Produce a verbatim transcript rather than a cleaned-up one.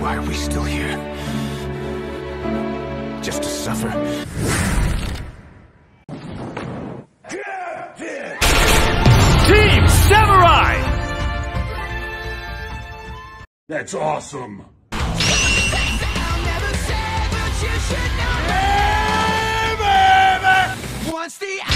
Why are we still here? Just to suffer? Captain! Team Samurai! That's awesome! Hey, baby! Once the